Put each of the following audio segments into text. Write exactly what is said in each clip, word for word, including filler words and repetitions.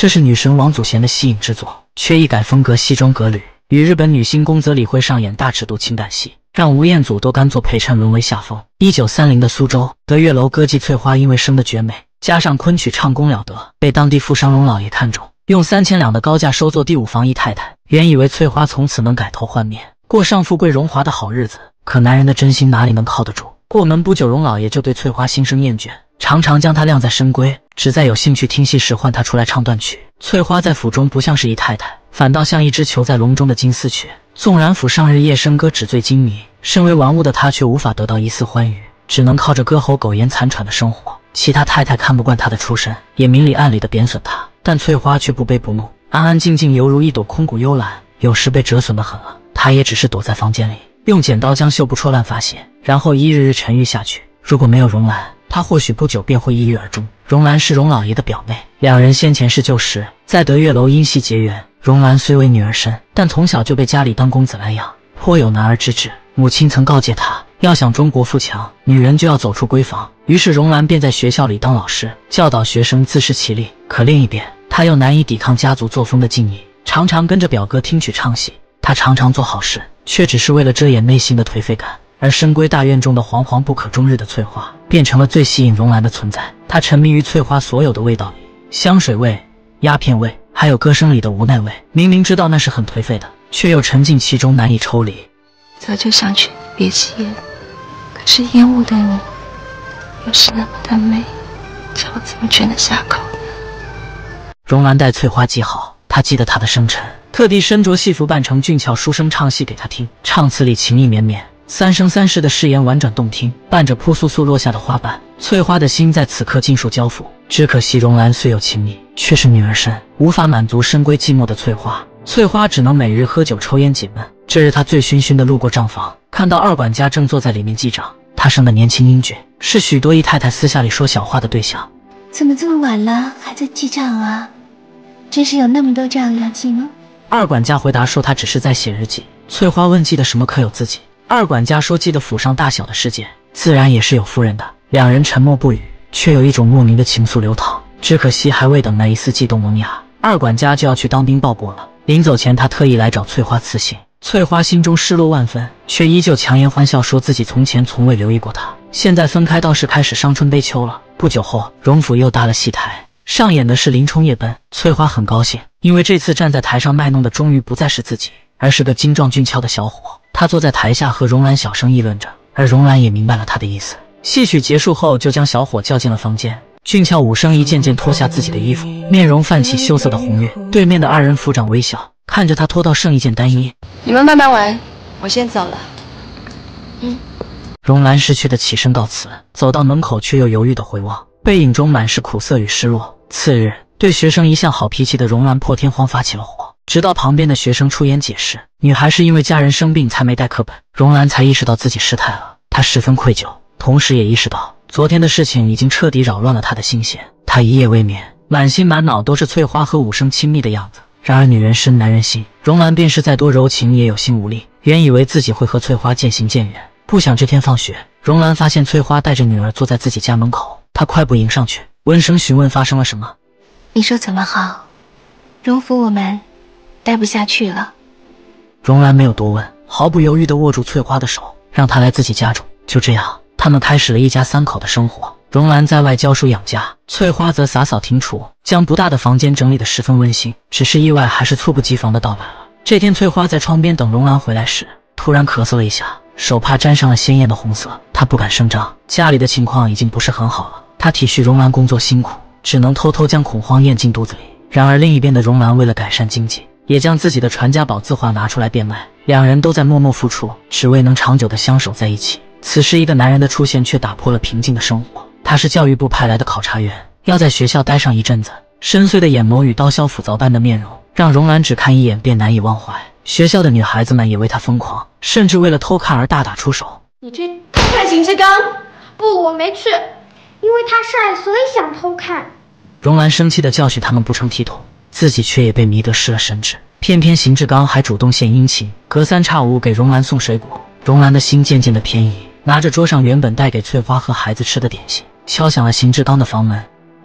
这是女神王祖贤的息影之作，却一改风格，西装革履，与日本女星宫泽理惠上演大尺度情感戏，让吴彦祖都甘做陪衬，沦为下风。一九三零的苏州，德月楼歌妓翠花因为生得绝美，加上昆曲唱功了得，被当地富商荣老爷看中，用三千两的高价收做第五房姨太太。原以为翠花从此能改头换面，过上富贵荣华的好日子，可男人的真心哪里能靠得住？过门不久，荣老爷就对翠花心生厌倦，常常将她晾在深闺，只在有兴趣听戏时唤她出来唱段曲。翠花在府中不像是姨太太，反倒像一只囚在笼中的金丝雀。纵然府上日夜笙歌，纸醉金迷，身为玩物的她却无法得到一丝欢愉，只能靠着歌喉苟延残喘的生活。其他太太看不惯她的出身，也明里暗里的贬损她，但翠花却不卑不怒，安安静静，犹如一朵空谷幽兰。有时被折损得很了，她也只是躲在房间里，用剪刀将绣不出乱发线，然后一日日沉郁下去。如果没有荣兰，她或许不久便会抑郁而终。荣兰是荣老爷的表妹，两人先前是旧识，在德月楼因戏结缘。荣兰虽为女儿身，但从小就被家里当公子来养，颇有男儿之志。母亲曾告诫她，要想中国富强，女人就要走出闺房。于是荣兰便在学校里当老师，教导学生自食其力。可另一边，她又难以抵抗家族作风的禁忌，常常跟着表哥听曲唱戏。她常常做好事，却只是为了遮掩内心的颓废感。而深闺大院中的惶惶不可终日的翠花，变成了最吸引荣兰的存在。她沉迷于翠花所有的味道里，香水味、鸦片味，还有歌声里的无奈味。明明知道那是很颓废的，却又沉浸其中，难以抽离。 早就想去别起烟，可是烟雾的你又是那么的美，叫我怎么劝得下口呢？ 荣兰待翠花极好，她记得她的生辰，特地身着戏服扮成俊俏书生唱戏给她听，唱词里情意绵绵，三生三世的誓言婉转动听，伴着扑簌簌落下的花瓣。翠花的心在此刻尽数交付。只可惜荣兰虽有情意，却是女儿身，无法满足深闺寂寞的翠花。翠花只能每日喝酒抽烟解闷。这日她醉醺醺地路过账房，看到二管家正坐在里面记账。他生得年轻英俊，是许多姨太太私下里说小话的对象。 怎么这么晚了还在记账啊？真是有那么多账要记吗？ 二管家回答说他只是在写日记。翠花问记的什么可有自己？二管家说记得府上大小的事件，自然也是有夫人的。两人沉默不语，却有一种莫名的情愫流淌。只可惜还未等那一丝悸动萌芽，二管家就要去当兵报国了。临走前他特意来找翠花辞行。翠花心中失落万分，却依旧强颜欢笑，说自己从前从未留意过他，现在分开倒是开始伤春悲秋了。不久后，荣府又搭了戏台，上演的是林冲夜奔。翠花很高兴，因为这次站在台上卖弄的终于不再是自己，而是个精壮俊俏的小伙。她坐在台下和荣兰小声议论着，而荣兰也明白了他的意思。戏曲结束后，就将小伙叫进了房间。俊俏武生一件件脱下自己的衣服，面容泛起羞涩的红晕。对面的二人抚掌微笑，看着他脱到剩一件单衣。 你们慢慢玩，我先走了。嗯。 荣兰识趣的起身告辞，走到门口却又犹豫的回望，背影中满是苦涩与失落。次日，对学生一向好脾气的荣兰破天荒发起了火，直到旁边的学生出言解释，女孩是因为家人生病才没带课本。荣兰才意识到自己失态了，她十分愧疚，同时也意识到昨天的事情已经彻底扰乱了她的心弦。她一夜未眠，满心满脑都是翠花和武生亲密的样子。然而女人深男人心，荣兰便是再多柔情也有心无力。原以为自己会和翠花渐行渐远，不想这天放学，荣兰发现翠花带着女儿坐在自己家门口。她快步迎上去，温声询问发生了什么。 你说怎么好？荣府我们待不下去了。 荣兰没有多问，毫不犹豫地握住翠花的手，让她来自己家住。就这样，他们开始了一家三口的生活。荣兰在外教书养家，翠花则洒扫庭除，将不大的房间整理得十分温馨。只是意外还是猝不及防的到来了。这天，翠花在窗边等荣兰回来时，突然咳嗽了一下，手帕沾上了鲜艳的红色。她不敢声张，家里的情况已经不是很好了。她体恤荣兰工作辛苦，只能偷偷将恐慌咽进肚子里。然而另一边的荣兰为了改善经济，也将自己的传家宝字画拿出来变卖。两人都在默默付出，只为能长久地相守在一起。此时一个男人的出现却打破了平静的生活。他是教育部派来的考察员，要在学校待上一阵子。深邃的眼眸与刀削斧凿般的面容，让荣兰只看一眼便难以忘怀。学校的女孩子们也为他疯狂，甚至为了偷看而大打出手。 你去偷看邢志刚？不，我没去，因为他帅，所以想偷看。 荣兰生气地教训他们不成体统，自己却也被迷得失了神智。偏偏邢志刚还主动献殷勤，隔三差五给荣兰送水果。荣兰的心渐渐的偏移，拿着桌上原本带给翠花和孩子吃的点心，敲响了邢志刚的房门。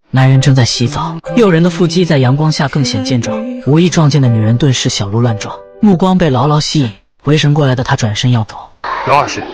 男人正在洗澡，诱人的腹肌在阳光下更显健壮，无意撞见的女人顿时小鹿乱撞，目光被牢牢吸引，回神过来的他转身要走。 荣老师，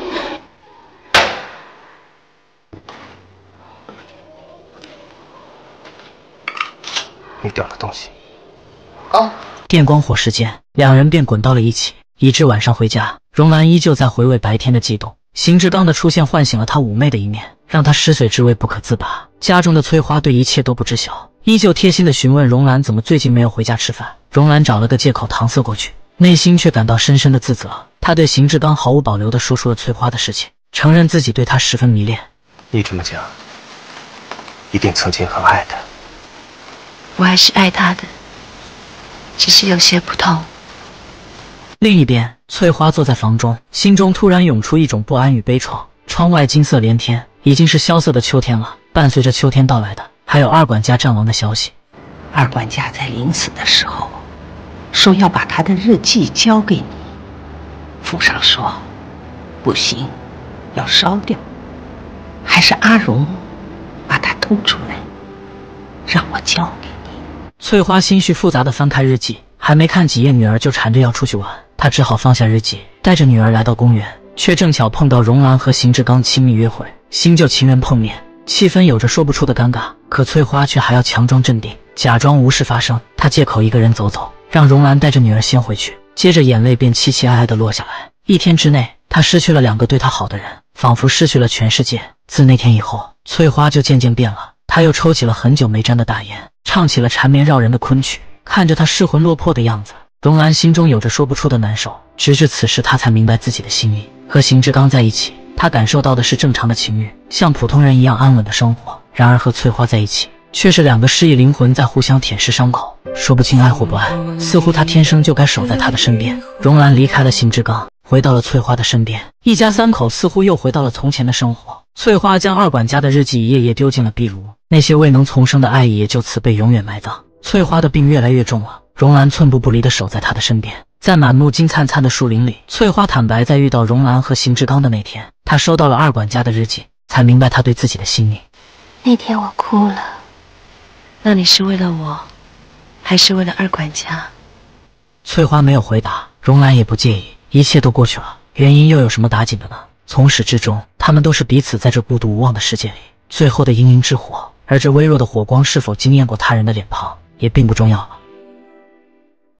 你掉了东西。 哦， 电光火石间，两人便滚到了一起，以致晚上回家，荣兰依旧在回味白天的悸动。邢志刚的出现唤醒了他妩媚的一面，让他食髓知味不可自拔。家中的翠花对一切都不知晓，依旧贴心地询问荣兰怎么最近没有回家吃饭。荣兰找了个借口搪塞过去，内心却感到深深的自责。他对邢志刚毫无保留地说出了翠花的事情，承认自己对她十分迷恋。 你这么讲，一定曾经很爱她。 我还是爱他的，只是有些不同。 另一边，翠花坐在房中，心中突然涌出一种不安与悲怆。窗外金色连天，已经是萧瑟的秋天了。伴随着秋天到来的，还有二管家战亡的消息。 二管家在临死的时候，说要把他的日记交给你。府上说，不行，要烧掉。还是阿荣把他偷出来，让我交给你。 翠花心绪复杂地翻开日记，还没看几页，女儿就缠着要出去玩。她只好放下日记，带着女儿来到公园，却正巧碰到荣兰和邢志刚亲密约会，新旧情人碰面，气氛有着说不出的尴尬。可翠花却还要强装镇定，假装无事发生。她借口一个人走走，让荣兰带着女儿先回去，接着眼泪便凄凄哀哀地落下来。一天之内，她失去了两个对她好的人，仿佛失去了全世界。自那天以后，翠花就渐渐变了。她又抽起了很久没沾的大烟，唱起了缠绵绕人的昆曲。看着她失魂落魄的样子，荣兰心中有着说不出的难受。直至此时，她才明白自己的心意。和邢志刚在一起，她感受到的是正常的情欲，像普通人一样安稳的生活。然而和翠花在一起，却是两个失忆灵魂在互相舔舐伤口，说不清爱或不爱。似乎她天生就该守在他的身边。荣兰离开了邢志刚，回到了翠花的身边，一家三口似乎又回到了从前的生活。翠花将二管家的日记一页页丢进了壁炉，那些未能重生的爱意也就此被永远埋葬。翠花的病越来越重了，荣兰寸步不离地守在她的身边。在满目金灿灿的树林里，翠花坦白，在遇到荣兰和邢志刚的那天，她收到了二管家的日记，才明白她对自己的心意。 那天我哭了。 那你是为了我，还是为了二管家？ 翠花没有回答，荣兰也不介意，一切都过去了，原因又有什么打紧的呢？从始至终，他们都是彼此在这孤独无望的世界里最后的氤氲之火，而这微弱的火光是否惊艳过他人的脸庞，也并不重要了。